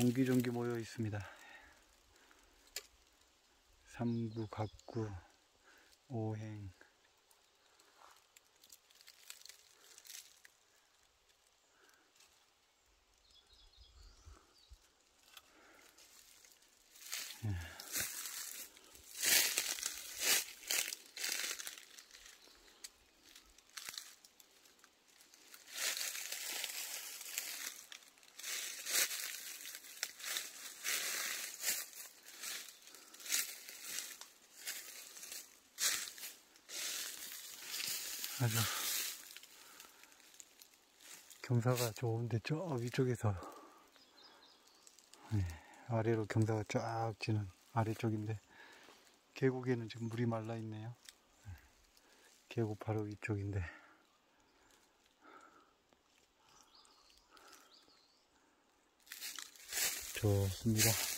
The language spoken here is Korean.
옹기종기 모여 있습니다. 삼구, 갑구, 오행. 아주 경사가 좋은데 저 위쪽에서 아래로 경사가 쫙 지는 아래쪽인데 계곡에는 지금 물이 말라 있네요. 계곡 바로 위쪽인데 좋습니다.